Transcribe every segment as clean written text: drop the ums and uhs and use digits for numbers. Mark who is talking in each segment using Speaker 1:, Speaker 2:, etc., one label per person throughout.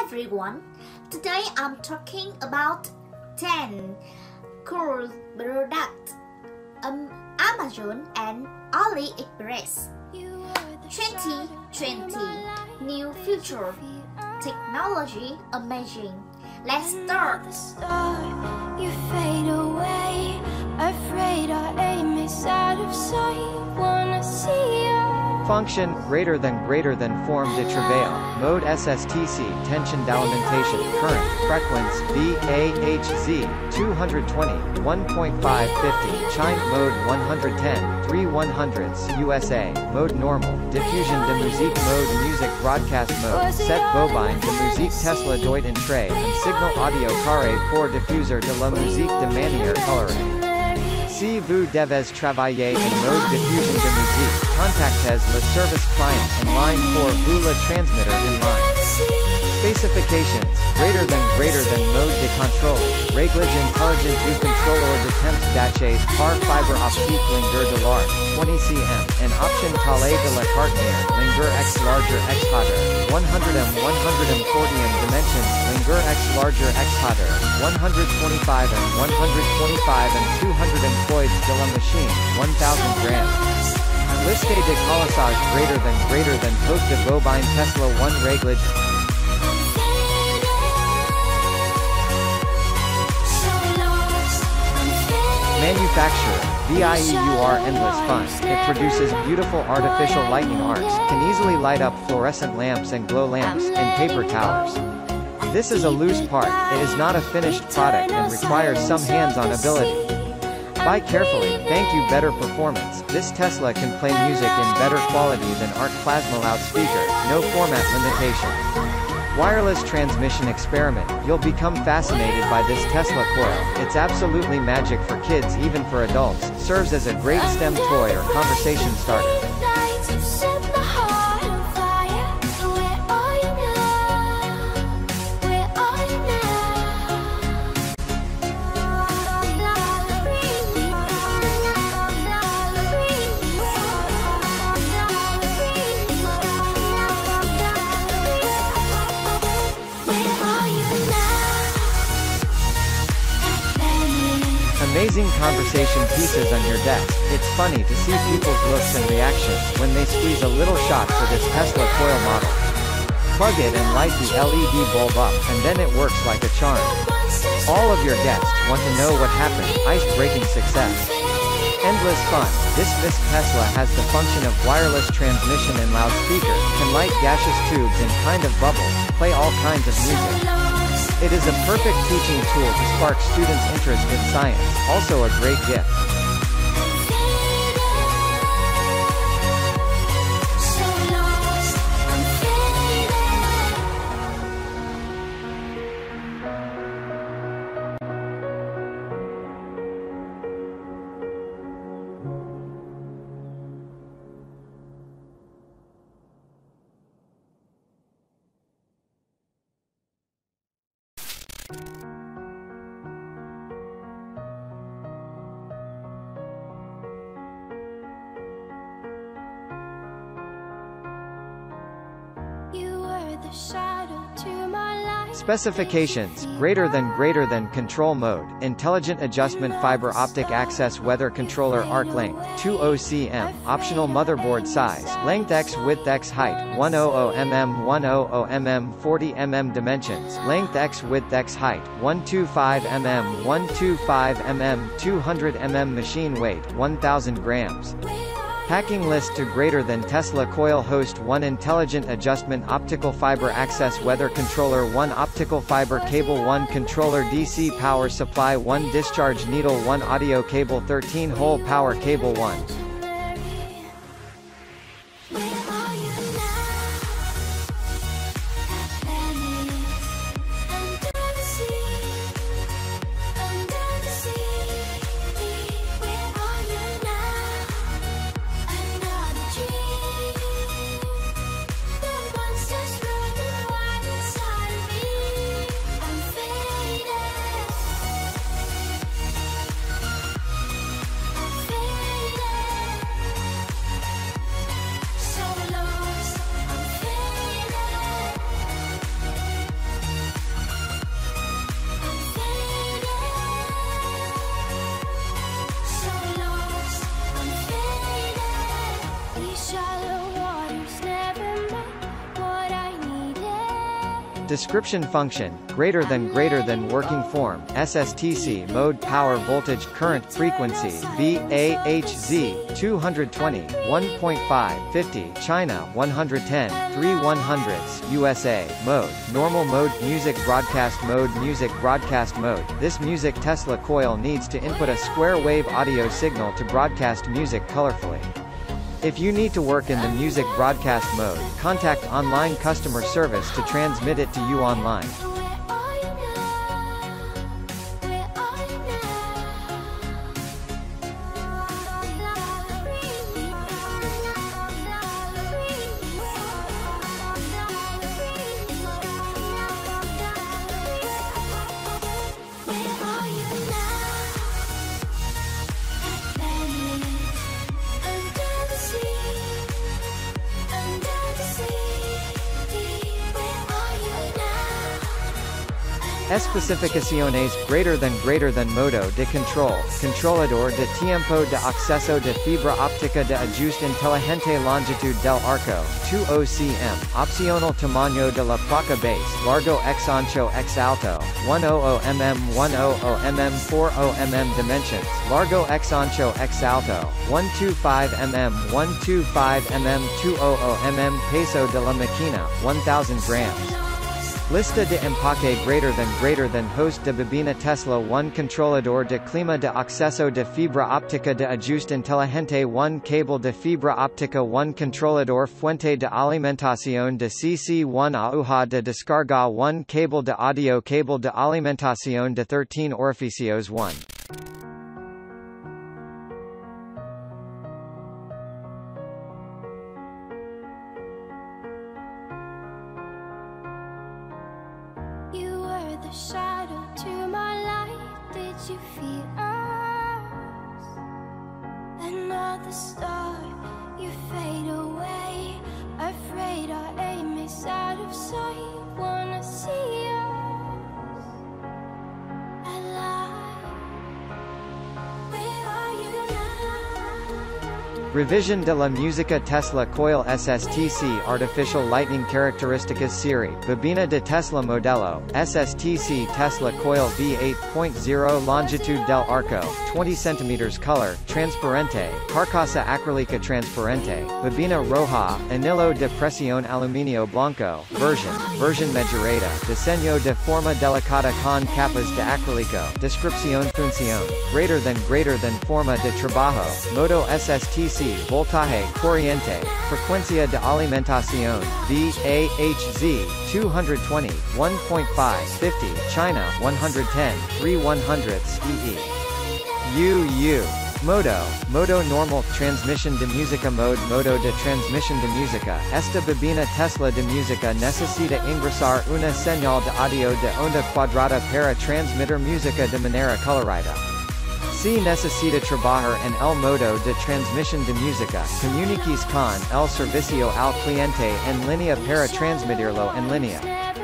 Speaker 1: everyone, today I'm talking about 10 cool products Amazon and AliExpress. 2020 New Future Technology Amazing. Let's start.
Speaker 2: You fade away, afraid our aim is out of sight. Wanna see you.
Speaker 3: Function, greater than form de travail, mode SSTC, tension d'alimentation, current, frequency, VAHZ, 220, 1.550, chime, mode 110, 3100s, USA, mode normal, diffusion de musique, mode music, broadcast mode, set bobine de musique, Tesla Deut Entrée, and signal audio carré pour diffuser de la musique de manière colorée. Si vous devez travailler en mode diffusion de musique, contactez le service client en ligne pour vous le transmitter in line. Specifications, greater than mode de contrôle, réglage intelligent du contrôleur de temps d'achat par fibre optique longueur de large, 20 cm, and option calé de la cartenière, longueur X larger X hotter, 140 dimensions, longueur X larger X hotter, 125 and 200 employed de la machine, 1000 grams. Liste de collissage greater than Côte de bobine Tesla 1 réglage. Manufacturer, VIEUR Endless Fun. It produces beautiful artificial lightning arcs, can easily light up fluorescent lamps and glow lamps, and paper towers. This is a loose part, it is not a finished product and requires some hands-on ability. Buy carefully, thank you better performance. This Tesla can play music in better quality than ARC Plasma loudspeaker, no format limitation. Wireless transmission experiment, you'll become fascinated by this Tesla coil, it's absolutely magic for kids even for adults, serves as a great STEM toy or conversation starter. Amazing conversation pieces on your desk. It's funny to see people's looks and reactions when they squeeze a little shot for this Tesla coil model. Plug it and light the LED bulb up, and then it works like a charm. All of your guests want to know what happened. Ice-breaking success. Endless fun. This Tesla has the function of wireless transmission and loudspeaker, can light gaseous tubes and kind of bubbles, play all kinds of music. It is a perfect teaching tool to spark students' interest in science, also a great gift.
Speaker 2: The shadow to my light.
Speaker 3: Specifications, greater than control mode, intelligent adjustment fiber optic access weather controller arc length, 20 cm, optional motherboard size, length X width X height, 100 mm 100 mm 40 mm dimensions, length X width X height, 125 mm 125 mm 200 mm machine weight, 1000 grams. Packing list to greater than Tesla coil host 1 intelligent adjustment optical fiber access weather controller 1 optical fiber cable 1 controller DC power supply 1 discharge needle 1 audio cable 13 hole power cable 1. Description function, greater than working form, SSTC mode power voltage current frequency, VAHZ, 220, 1.5, 50, China, 110, 3/100ths, USA, mode, normal mode, music broadcast mode. This music Tesla coil needs to input a square wave audio signal to broadcast music colorfully. If you need to work in the music broadcast mode, contact online customer service to transmit it to you online. Especificaciones greater than modo de control, controlador de tiempo de acceso de fibra óptica de ajuste inteligente longitud del arco, 20 cm, opcional tamaño de la placa base, largo x ancho x alto, 100 mm 100 mm 40 mm dimensions, largo x ancho x alto, 125 mm 125 mm 200 mm peso de la máquina, 1000 grams. Lista de empaque greater than host de bobina Tesla 1 controlador de clima de acceso de fibra óptica de ajuste inteligente 1 cable de fibra óptica 1 controlador fuente de alimentación de CC1 aguja de descarga 1 cable de alimentación de 13 orificios 1.
Speaker 2: The shadow to my light, did you feel us? Another star, you fade away. Afraid our aim is out of sight. Wanna see us alive. Where are you now?
Speaker 3: Revision de la música Tesla coil SSTC artificial lighting características serie, bobina de Tesla modelo, SSTC Tesla coil V8.0 longitud del arco, 20 cm color, transparente, carcasa acrílica transparente, bobina roja, anillo de presión aluminio blanco, version majorada, diseño de forma delicada con capas de acrílico, descripción función, greater than forma de trabajo, modo SSTC voltaje corriente, frecuencia de alimentación, VAHZ, 220, 1.5, 50, China, 110, 3/100ths, Modo normal, transmission de música modo de transmisión de música, esta bobina Tesla de música necesita ingresar una señal de audio de onda cuadrada para transmitir música de manera colorida. Si necesita trabajar en el modo de transmisión de música, comuniques con el servicio al cliente en línea para transmitirlo en línea.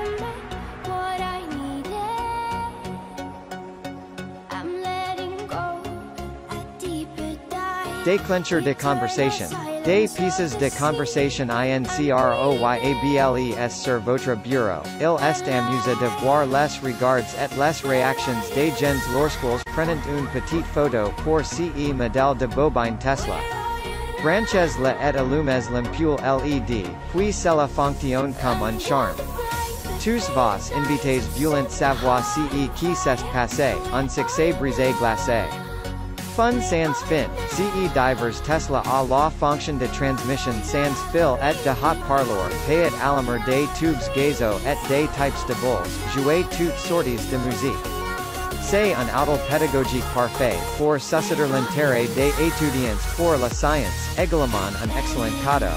Speaker 3: Declencher de conversation. Des pièces de conversation incroyables sur votre bureau. Il est amusé de voir les regards et les réactions des gens lorsqu'ils prennent une petite photo pour ce modèle de bobine Tesla. Branchez-la et allumez l'ampoule LED, puis cela fonctionne comme un charme. Tous vos invités veulent savoir ce qui s'est passé, un succès brisé glacé. Fun sans fin, CE divers Tesla à la fonction de transmission sans fil et de hot parlor, payet allumer des tubes gazo et des types de bowls, jouer toutes sorties de musique. C'est un outil pédagogique parfait pour susciter l'intérêt des étudiants pour la science, également un excellent cadeau.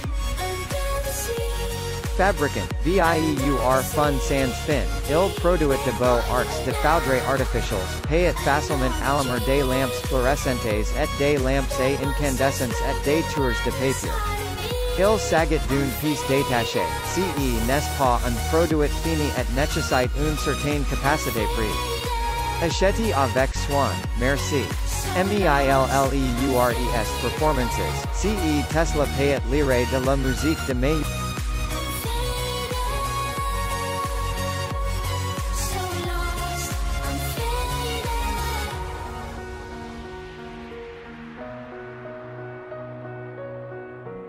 Speaker 3: Fabricant, VIEUR fun sans fin, il produit de beaux arcs de foudre artificials, payet facilement allumer des lampes fluorescentes et des lampes à incandescence et des tours de papier. Il s'agit d'une pièce détachée, CE n'est pas un produit fini et nécessite une certaine capacité prix. Achetez avec soin, merci. MEILLEURES Performances, CE Tesla payet lire de la musique de meilleur.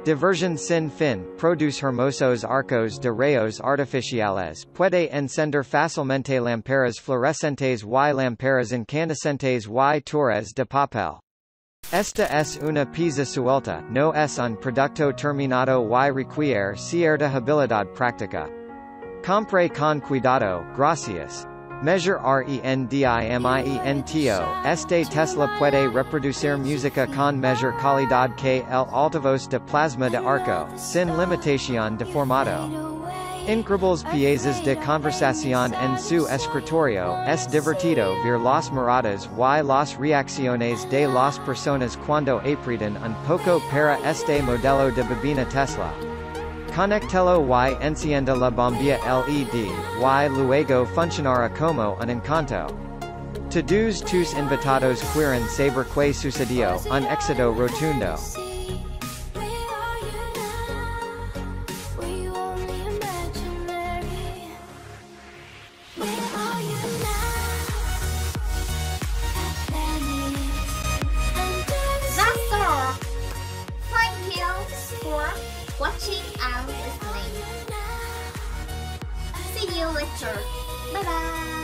Speaker 3: Diversion sin fin, produce hermosos arcos de rayos artificiales, puede encender fácilmente lámparas fluorescentes y lámparas incandescentes y torres de papel. Esta es una pieza suelta, no es un producto terminado y requiere cierta habilidad práctica. Compre con cuidado, gracias. Measure rendimiento. Este Tesla puede reproducir música con mayor calidad que el altavoz de plasma de arco, sin limitación de formato. Increíbles piezas de conversación en su escritorio, es divertido ver las miradas y las reacciones de las personas cuando aprietan un poco para este modelo de bobina Tesla. Conectelo y encienda la bombilla LED, y luego funcionará como un encanto. Todos tus invitados quieren saber qué sucedió, un éxito rotundo.
Speaker 1: That's all. Thank you for watching and listening. See you later. Bye bye.